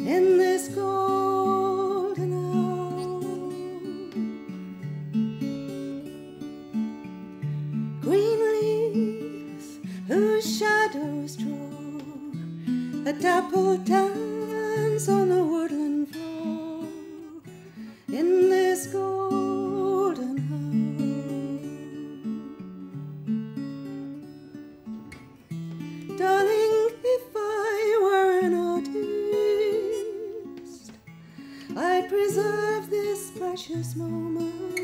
in this golden hour. Green leaves whose shadows draw a dappled dance on the woodland floor in this golden hour. Darling, if I were an artist, I'd preserve this precious moment,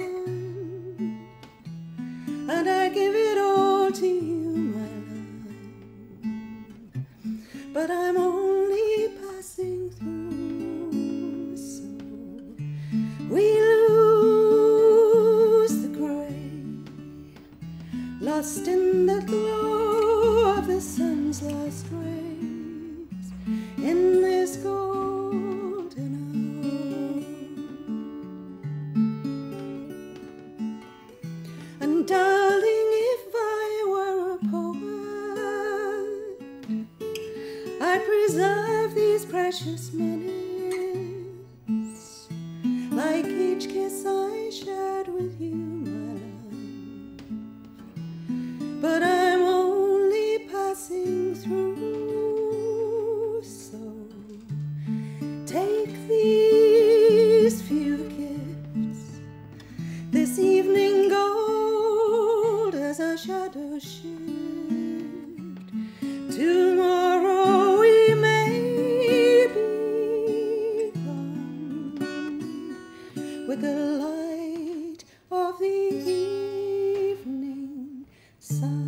and I'd give it all to you, my love. But I'm only passing through, so we lose the gray, lost in the glow of the sun's last rays, in this golden hour. And darling, if I were a poet, I'd preserve these precious minutes, like each kiss I shared with you, my love. But I'm only passing through, so take these few gifts, this evening gold as our shadows shift. Tomorrow we may be gone with the light of the evening sun.